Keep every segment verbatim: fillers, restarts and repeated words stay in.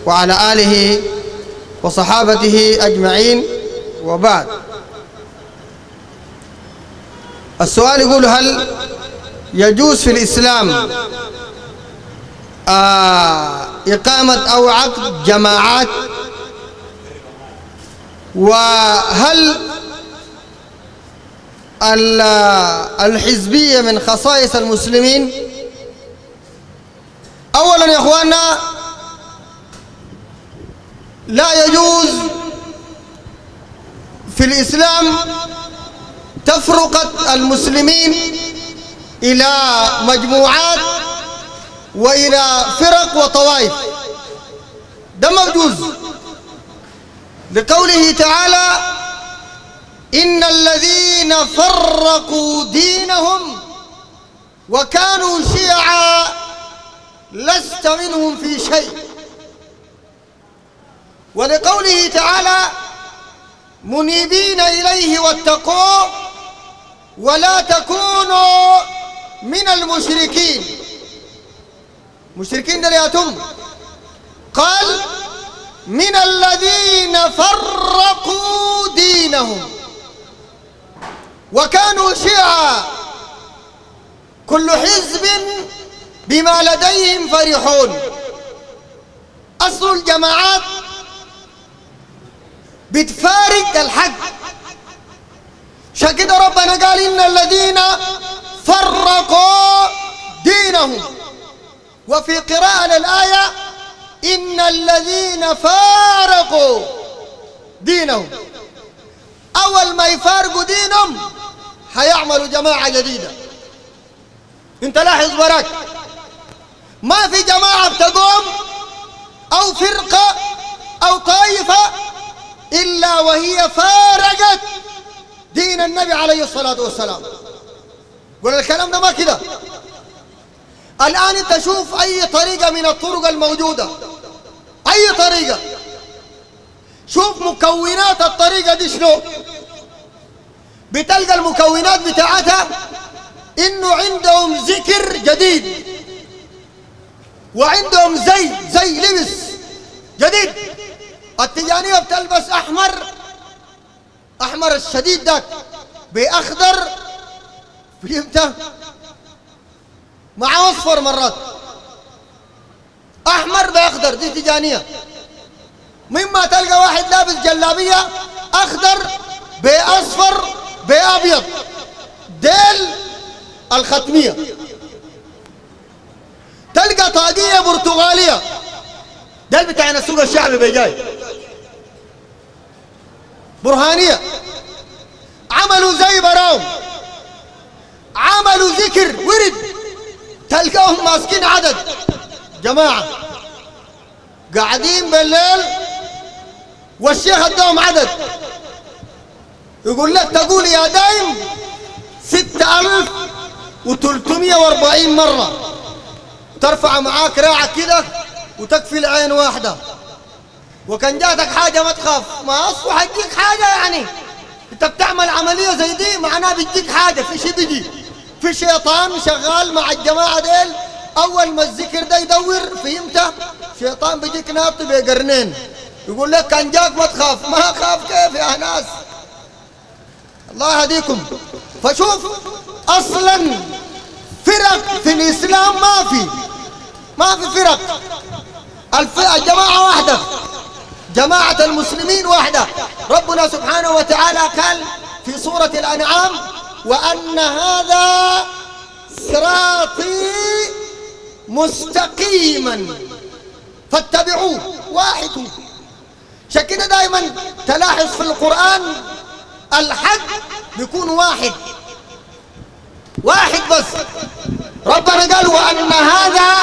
وعلى آله وصحابته أجمعين، وبعد. السؤال يقول: هل يجوز في الإسلام آه إقامة أو عقد جماعات؟ وهل الحزبية من خصائص المسلمين؟ أولا يا إخواننا، لا يجوز في الإسلام تفرقة المسلمين إلى مجموعات وإلى فرق وطوائف، ده موجود لقوله تعالى: إن الذين فرقوا دينهم وكانوا شيعا لست منهم في شيء. ولقوله تعالى: منيبين إليه واتقوه ولا تكونوا من المشركين. مشركين دلياتهم قال: من الذين فرقوا دينهم وكانوا شيعا كل حزب بما لديهم فرحون. أصل الجماعات بتفارق الحق، عشان كده ربنا قال: إن الذين فرقوا دينهم. وفي قراءة للآية: إن الذين فارقوا دينهم. أول ما يفارقوا دينهم هيعملوا جماعة جديدة. انت لاحظ براك، ما في جماعة بتقوم أو فرقة أو طائفة إلا وهي فارقت دين النبي عليه الصلاة والسلام. قول الكلام ده ما كده. الآن انت شوف أي طريقة من الطرق الموجودة، أي طريقة، شوف مكونات الطريقة دي شنو. بتلقى المكونات بتاعتها إنه عندهم ذكر جديد، وعندهم زي زي لبس جديد. التجانية بتلبس أحمر، أحمر الشديد ده بأخضر، فهمت؟ مع أصفر مرات، أحمر بأخضر، دي تجانية. مما تلقى واحد لابس جلابية أخضر بأصفر بأبيض، ديل الختمية. تلقى طاقية برتغالية، ديل بتاعنا السوق الشعبي بيجاي، برهانية. عملوا زي براهم، عملوا ذكر ورد، تلقاهم ماسكين عدد جماعة قاعدين بالليل، والشيخ اداهم عدد يقول لك تقول يا دايم ستة ألف وثلاثمائة وأربعين مرة، ترفع معاك راعك كده وتكفي العين واحدة. وكان جاتك حاجة ما تخاف، ما أصله حيجيك حاجة، يعني أنت بتعمل عملية زي دي معناه بيجيك حاجة، في شيء بيجي، في شيطان شغال مع الجماعة ديل. أول ما الذكر ده يدور، فهمت؟ شيطان بيجيك ناطي بقرنين يقول لك كان جاك ما تخاف. ما أخاف كيف يا ناس؟ الله يهديكم. فشوف، أصلا فرق في الإسلام ما في، ما في فرق. الجماعة واحدة، جماعة المسلمين واحدة. ربنا سبحانه وتعالى قال في سورة الأنعام: وأن هذا صراطي مستقيما فاتبعوه. واحد. عشان كده دائما تلاحظ في القرآن الحق بيكون واحد، واحد بس. ربنا قال: وأن هذا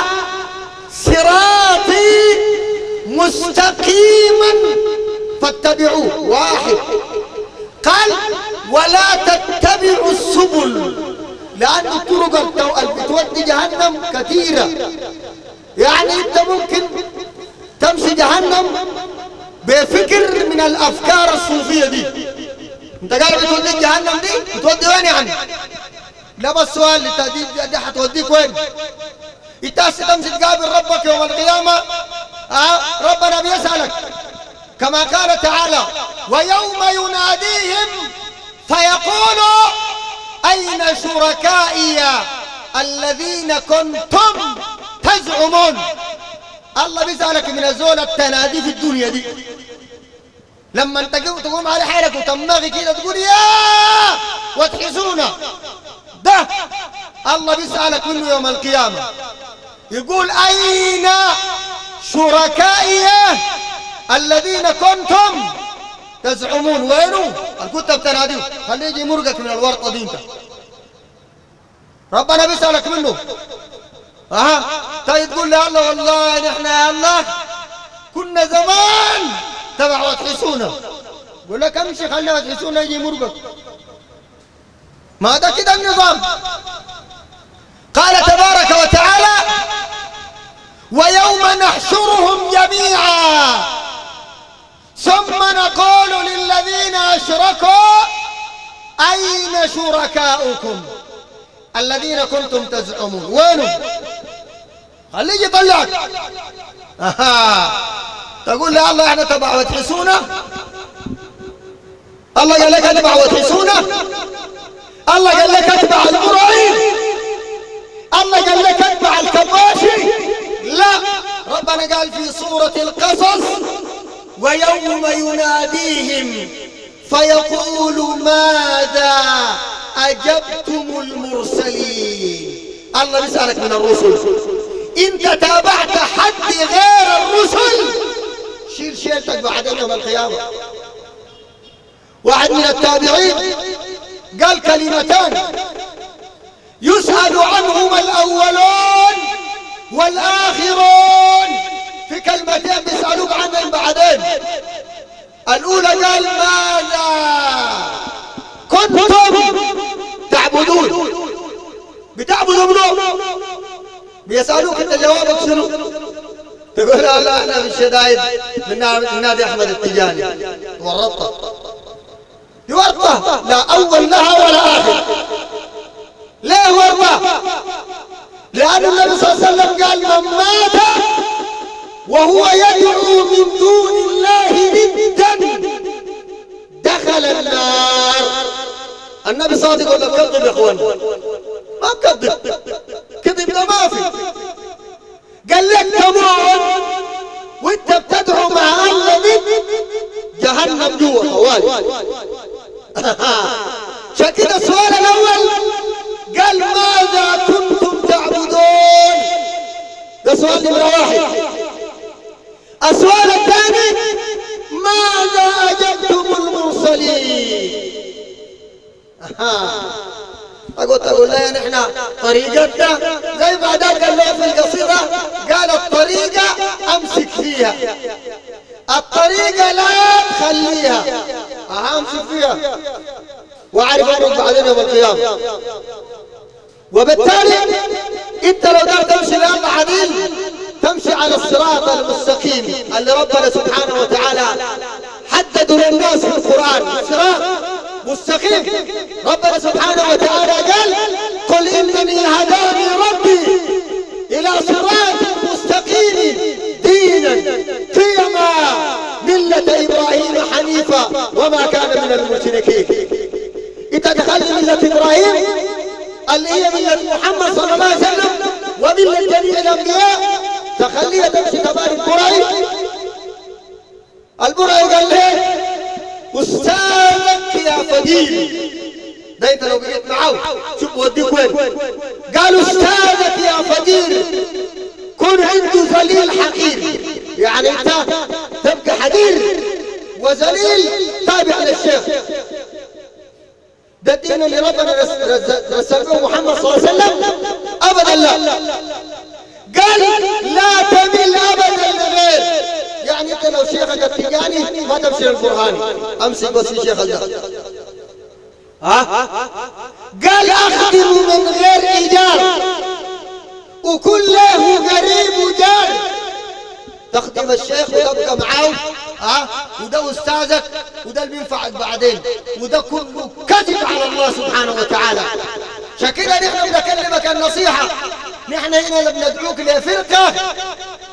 صراطي مستقيما فاتبعوه. واحد. قال: ولا تتبعوا السبل، لأن الطرق اللي بتودي جهنم كثيرة. يعني أنت ممكن تمشي جهنم بفكر من الأفكار الصوفية دي. أنت قال بتوديك جهنم دي، بتودي وين يعني؟ لا بس سؤال، دي, دي حتوديك وين؟ أنت تمشي تقابل ربك يوم القيامة آه ربنا بيسألك كما قال تعالى ويوم يناديهم فيقول أين شركائي الذين كنتم تزعمون. الله بيسألك من الزول التنادي في الدنيا دي لما انت تقوم على حالك وتماغي كده تقول يا وتحسونا ده الله بيسألك منه يوم القيامة يقول أين شركائي الذين كنتم تزعمون. وينو كنت بتناديه خليه يجي مرقك من الورطة دي انت ربنا بيسألك منه. اها طيب تقول لي الله والله نحن يا الله كنا زمان تبع وتحسونا. يقول لك امشي خلينا وتحسونا يجي مرقك. ما ده كده النظام. قال تبارك وتعالى ويوم نحشرهم جميعا ثم نقول للذين أشركوا أين شركاؤكم الذين كنتم تزعمون. وينهم؟ خليه يجي يطلعك. أها تقول لي الله احنا تبع وتحسونا. الله قال لك اتبع وتحسونا. الله قال لك اتبع البراهيم. الله قال لك اتبع الكباشي. لا ربنا قال في سورة القصص ويوم يناديهم فيقول ماذا أجبتم المرسلين. الله بيسألك من الرسل انت تابعت حد غير الرسل شيل شيلتك بعدين يوم القيامة. واحد من التابعين قال كلمتان يسأل عنهما الأولون والآخرون. في كلمتين بيسألوك عنهم بعدين. الأولى قال ماذا كنتم تعبدون. بتعبدوا منو؟ بيسألوك انت جوابك شنو؟ تقول لا لا احنا في الشدايد من نادي احمد التجاني. ورطة ورطة لا أول لها ولا آخر. ليه ورطة؟ لأن النبي صلى الله عليه وسلم قال من مات وهو يدعو من دون الله ندا دخل النار. النبي صادق ولا كذب يا اخوان؟ ما كذب. كذب ده ما في. قال لك تموت وانت بتدعو مع الله ند جهنم جوا خوالي. عشان كده السؤال الاول قال ماذا كنتم تعبدون. ده سؤال نمرة واحد. السؤال الثاني ماذا أجبتم المرسلين. أقول تقول لا نحن طريقتنا زي ما ذاك اللي في القصيدة قال الطريقة أمسك فيها الطريقة لا تخليها. أها أمسك فيها وأعرف أنك بعدين يوم القيامة. وبالتالي أنت لو دار تمشي لله عديل تمشي على الصراط المستقيم اللي ربنا سبحانه وتعالى حددوا للناس في القرآن. صراط مستقيم. ربنا سبحانه وتعالى قال قل إنني هداني ربي إلى صراط مستقيم دينا قيما ملة إبراهيم حنيفا وما كان من المشركين. أنت تخلي ملة إبراهيم اللي هي ملة محمد صلى الله عليه وسلم وملة جميع الأنبياء تخليها تمشي تبع البراهيم. البراهيم قال ليه أستاذك يا فقير. ده انت لو بقيت معاه شوف وديك وين. قالوا أستاذك يا فقير كن عنده ذليل حقير. يعني انت تبقى حقير وذليل تابع للشيخ. ده الدين اللي ربنا رسله محمد صلى الله عليه وسلم؟ ابدا لا. قال لا تمل ابدا لغير. يعني انت لو شيخك التجاني ما تمشي للبرهاني امسك بس في شيخ ده. ها قال اخدم من غير ايجار وكل له قريب وجار. تخدم الشيخ وتبقى معاه ها وده استاذك وده اللي بينفعك بعدين وده كله كذب على الله سبحانه وتعالى. عشان كده نحن بنكلمك النصيحه. نحن هنا اللي بندعوك لفرقه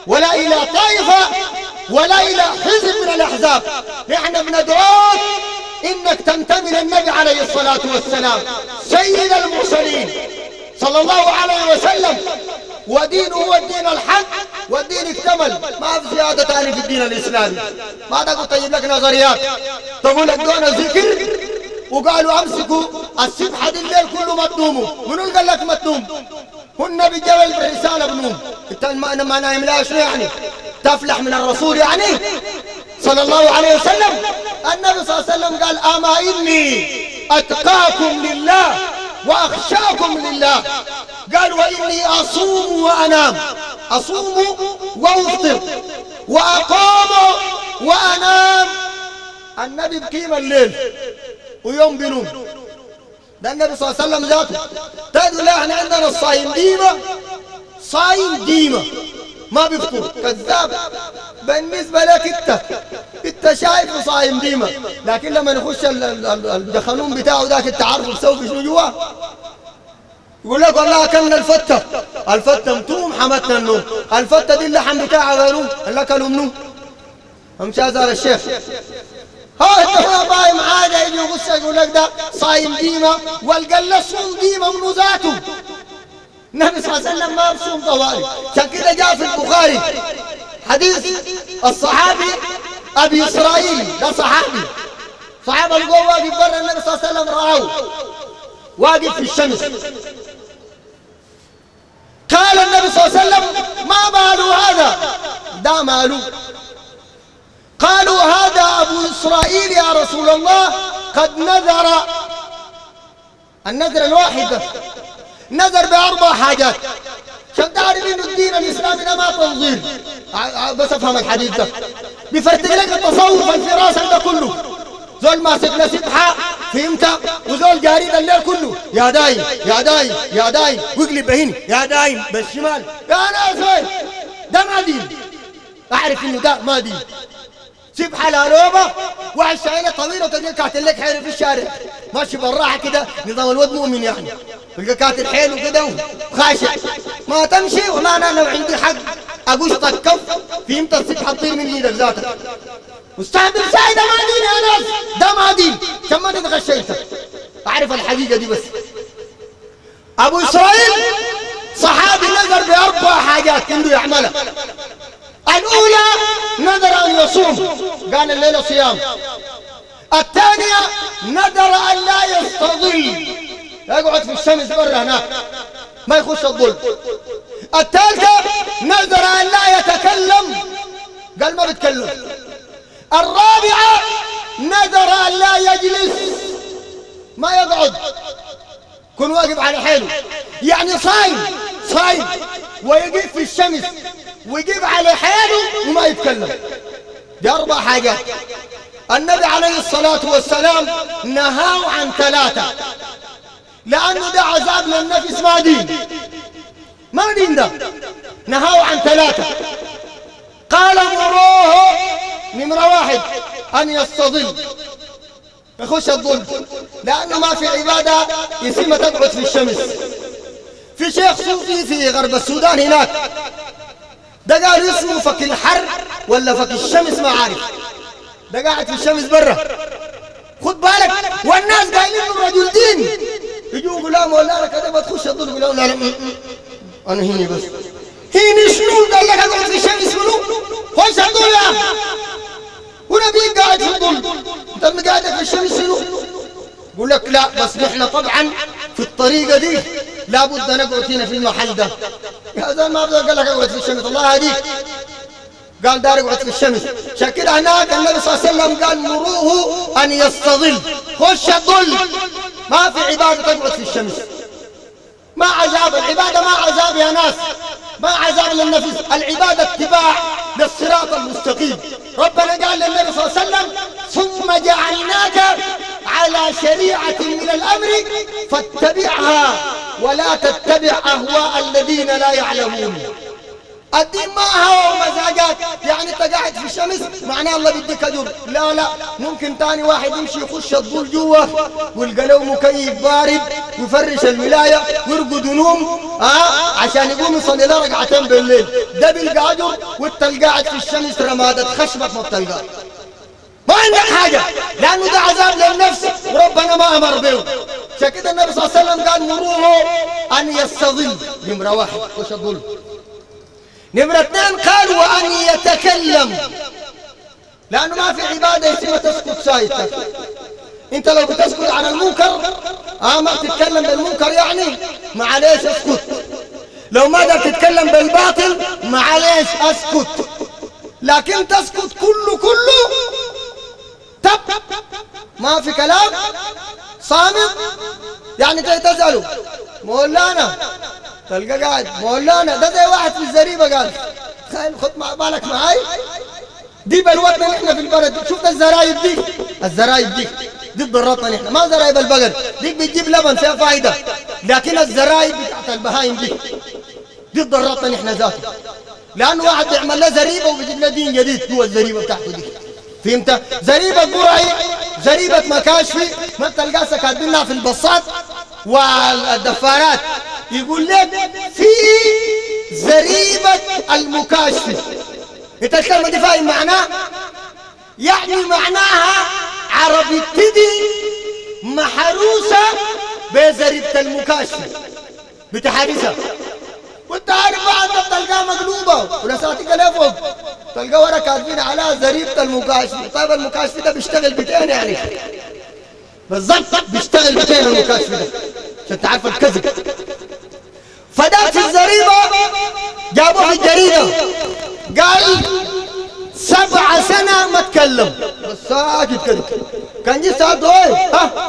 ولا إلى طائفة ولا إلى حزب من الأحزاب. نحن بندعوك إنك تنتمي للنبي عليه الصلاة والسلام سيد المرسلين صلى الله عليه وسلم، ودينه هو الدين الحق، والدين اكتمل، ما في زيادة ثاني في الدين الإسلامي. ما تقول طيب لك نظريات تقول لك دون ذكر، وقالوا امسكوا السبحة دي الليل كله متنومه. منو قال لك متنوم؟ هو النبي جبل بالرسالة بنوم. انت ما نايم لا شنو يعني؟ تفلح من الرسول يعني صلى الله عليه وسلم. النبي صلى الله عليه وسلم قال اما اني اتقاكم لله واخشاكم لله. قال واني اصوم وانام، اصوم وافطر واقوم وانام. النبي بقيم الليل ويوم بنوم. ده النبي صلى الله عليه وسلم ذاته. تقول لا احنا عندنا الصايم ديمة، صايم ديمة ما بيفطر. كذاب بالنسبة لك انت، انت شايفه صايم ديمة، لكن لما نخش الدخنون بتاعه ذاك انت عارفه بيسوي في شنو جوا؟ يقول لك والله اكلنا الفتة، الفتة متوم حمتنا النوم، الفتة دي اللحم بتاعها غيروم، اللي اكلوا منو؟ امشي هذا الشيخ. ها انت هو بايم عادة يجي يغش يقول لك ده صايم ديمة، والقلة صوم ديمة من ذاته. النبي صلى الله عليه وسلم ما بصوم طوالي. عشان كده جاء في البخاري حديث الصحابي ابي اسرائيل، ده صحابي، صحابه اللي جوه واقف برا النبي صلى الله عليه وسلم رآه واقف في الشمس. قال النبي صلى الله عليه وسلم ما باله هذا؟ ده ماله؟ قالوا هذا ابو اسرائيل يا رسول الله قد نذر. النذر الواحد ده نذر باربع حاجات. عشان تعرف انه الدين الاسلامي ده ما تنظير. بس افهم الحديث ده بيفرتق لك التصوف الفراس ده كله. زول ماسك له سبحه فهمت، وزول جاري الليل كله يا دايم يا دايم يا دايم، ويقلب بهني يا دايم بالشمال. يا ناس ده ما دين. اعرف انه ده ما دين. سبحه لالوبه واحد شايله طويله وتلقى كاتل لك حيله في الشارع ماشي بالراحه كده، نظام الواد مؤمن يعني، تلقى كاتل حيله كده وخاشع. ما تمشي وما انا لو عندي حق اقشطك كف فهمت، السبحه تطير من ايدك ذاتك. مستعمل ساي ده ما دين يا ناس، ده ما دين. عشان ما تتغشيت اعرف الحقيقه دي. بس ابو اسرائيل صحابي نذر باربع حاجات عنده يعملها. الأولى نذر أن يصوم، قال الليلة صيام. الثانية نذر أن لا يستظل، يقعد في الشمس برا هناك ما يخش الظل. الثالثة نذر أن لا يتكلم، قال ما بيتكلم. الرابعة نذر أن لا يجلس، ما يقعد، كن واقف على حاله. يعني صايم صايم ويقف في الشمس ويجيب على حاله وما يتكلم. دي أربع حاجات. النبي عليه الصلاة والسلام نهاه عن ثلاثة، لأنه ده عذاب للنفس، ما دين، ما دين ده. نهاه عن ثلاثة. قال مروه نمرة واحد أن يستظل، يخش الظل، لأنه ما في عبادة يسمى تقعد في الشمس. في شيخ صوفي في غرب السودان هناك، ده قال اسمه فك الحر ولا فك الشمس ما عارف، ده قاعد في الشمس برا. خد بالك، والناس قايلين له رجل دين، يجوا يقولوا لا مولانا كذا ما تخش الظل، يقولوا لا لا انا هيني بس. هيني شنو؟ قال لك اقعد في الشمس منو؟ خش الظل يا اخي. ونبيك قاعد في الظل، انت قاعد في الشمس شنو؟ يقول لك لا بس نحن طبعا في الطريقه دي لابد نقعد هنا في المحل ده. يا زلمه ما قال لك اقعد في الشمس، الله هديك. قال دار اقعد في الشمس. عشان كده هناك النبي صلى الله عليه وسلم قال مروه ان يستظل، خش الظل. ما في عباده تقعد في الشمس، ما عذاب. العباده ما عذاب يا ناس، ما عذاب للنفس، العباده اتباع للصراط المستقيم. ربنا قال للنبي صلى الله عليه وسلم ثم جعلناك على شريعة من الأمر فاتبعها ولا تتبع أهواء الذين لا يعلمون. الدين ما هو مزاجات، يعني انت قاعد في الشمس معناه الله بيديك اجر، لا لا، ممكن تاني واحد يمشي يخش الظل جوا ويلقى له مكيف بارد ويفرش الملايه ويرقد ونوم اه عشان يقوم يصلي له ركعتين بالليل، ده بيلقى اجر وانت قاعد في الشمس رمادة خشبك ما بتلقاه. ما عندك حاجه، لانه ده عذاب للنفس وربنا ما امر به. عشان كده النبي صلى الله عليه وسلم قال مروه ان يستظل، نمره واحد وش الظل. نمرة اثنين قال وأن يتكلم، لأنه ما في عبادة اسمها تسكت سايتك. أنت لو بتسكت عن المنكر آه ما تتكلم بالمنكر يعني معليش اسكت، لو ما قدرت تتكلم بالباطل معليش اسكت، لكن تسكت كله كله تب ما في كلام صامت، يعني تسأله مولانا تلقى قاعد مولانا، ده زي واحد في الزريبه قال تخيل خد مع بالك معاي دي بلوتنا نحن في البلد. شفت الزرايب دي، الزرايب دي دي ضرتنا نحن، ما زرايب البقر دي بتجيب لبن فيها فايده، لكن الزرايب بتاعت البهايم دي دي ضرتنا نحن ذاته، لانه واحد بيعمل له زريبه وبيجيب له دين جديد جوا الزريبه بتاعته دي، فهمت؟ زريبه قرعي، زريبه مكاشفي، ما تلقاها كاتبينها في البصات والدفارات، يقول لك في زريبة المكاشف. انت الكلمة دي فاهم معناها؟ يعني معناها عربي ابتدي محروسة بزريبة المكاشف بتحارسها، وانت عارف بعد تلقاها مقلوبة ولساتك لفوق تلقى ورا كاتبين عليها زريبة المكاشف. طيب المكاشف ده بيشتغل بتين يعني بالضبط، بيشتغل بتين المكاشف ده عشان تعرف الكذب. فداك في الزريبة جابوه في الجريدة قال سبع سنة ما تكلم بس ساكت كده، كان جي سألته ايه ها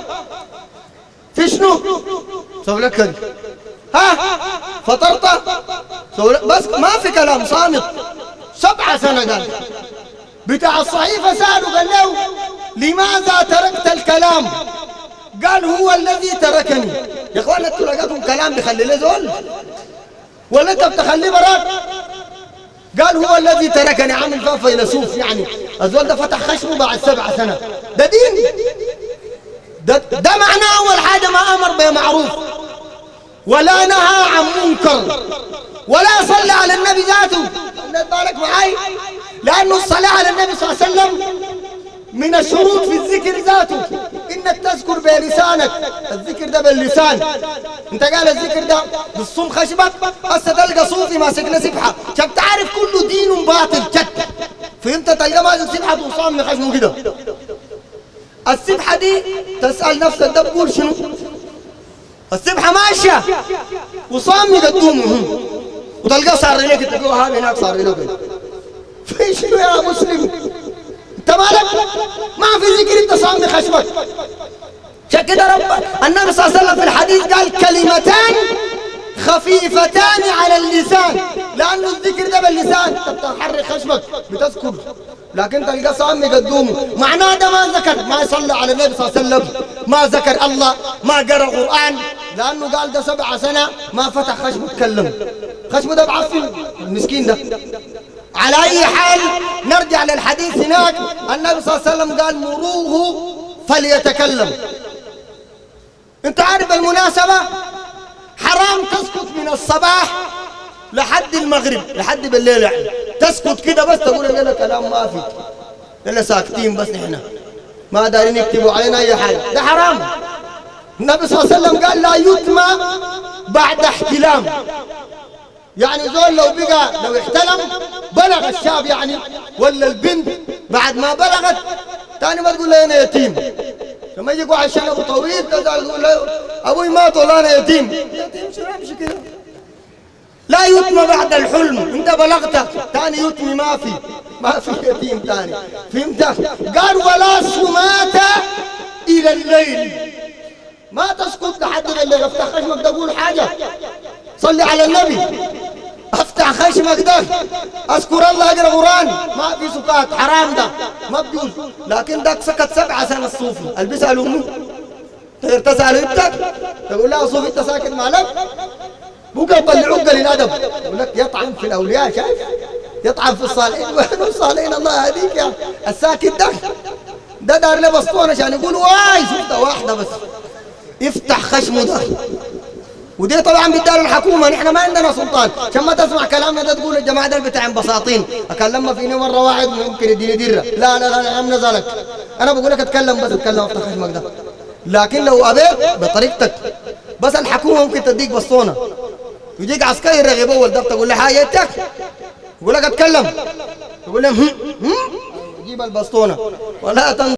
في شنو؟ سوي لك كده ها فطرت؟ سوي لك بس ما في كلام صامت سبع سنة. قال بتاع الصحيفة سأله قال له لماذا تركت الكلام؟ قال هو الذي تركني. يا اخوان انتوا لقيتم كلام بيخلي له زول ولا انت بتخليه براك؟ قال هو الذي تركني، عامل فيها فيلسوف يعني، الزول ده فتح خشمه بعد سبع سنة، ده دين؟ ده, ده معناه اول حاجة ما امر بمعروف ولا نهى عن منكر ولا صلى على النبي ذاته. خلي بالك معاي، لانه الصلاة على النبي صلى الله عليه وسلم من الشروط في الذكر ذاته انك تذكر بلسانك، الذكر ده باللسان. انت قال الذكر ده بالصوم خشبك، هسه تلقى صوفي ماسك له سبحه، عشان تعرف كله دين باطل شت، فهمت؟ تلقى ماسك سبحه وصام من خشمه كده. السبحه دي تسال نفسك ده بقول شنو؟ السبحه ماشيه وصام يقدمه وتلقاه صار لك تقول هذا هناك صار له كده، في شنو يا مسلم؟ انت مالك؟ ما في ذكر انت صام بخشمك. عشان كده رب النبي صلى الله عليه وسلم في الحديث قال كلمتان خفيفتان على اللسان، لانه الذكر ده باللسان انت بتحرك خشمك بتذكر، لكن تلقى صام يقدمه، معناه ده ما ذكر، ما يصلي على النبي صلى الله عليه وسلم، ما ذكر الله، ما قرأ قرآن، لانه قال ده سبع سنة ما فتح خشمه تكلم، خشمه ده بعفن المسكين ده. على أي حال نرجع للحديث هناك، النبي صلى الله عليه وسلم قال مروه فليتكلم. انت عارف بالمناسبة حرام تسكت من الصباح لحد المغرب لحد بالليل، يعني تسكت كده بس تقول لنا كلام ما في، لنا ساكتين بس نحن ما دارين يكتبوا علينا أي حاجة، ده حرام. النبي صلى الله عليه وسلم قال لا يتمى بعد احتلام، يعني زول لو بقى لو احتلم بلغ الشاب يعني ولا البنت بعد ما بلغت تاني ما تقول له انا يتيم، لما يجي واحد شنبه طويل تزعل تقول له ابوي مات والله انا يتيم، يتيم شو يمشي كده؟ لا يتمى بعد الحلم، انت بلغت تاني يتمي ما في ما في يتيم تاني، فهمت؟ قال ولا صمات الى الليل، ما تسكت لحد الليل، افتح خشمك تقول حاجه، صلي على النبي، افتح خشمك ده اذكر الله اقرا قران، ما في سكات، حرام ده ما بجوز. لكن ده سكت سبع سنة الصوفي، البسها لامه تسال ابنك تقول لها صوفي انت ساكت مالك؟ بقى يطلعوك قليل الادب، يقول لك يطعن في الاولياء، شايف؟ يطعن في الصالحين. وين الصالحين الله يهديك يا الساكت ده؟ ده دار له بسطون عشان يقول واي شفتها واحده بس يفتح خشمه ده. ودي طبعا بالدار الحكومه، نحن ما عندنا سلطان، عشان ما تسمع كلامنا ده تقول الجماعه ده بتاع بساطين. اكلمها فيني مره واحد ممكن يديني دره، لا لا لا يا عم نزلك، انا بقول لك اتكلم بس اتكلم افتح خشمك ده. لكن لو ابيت بطريقتك بس الحكومه ممكن تديك بسطونه، يجيك عسكري رغيب اول ده تقول له حاجتك يقول لك اتكلم، تقول له هم هم جيب البسطونه ولا تنظر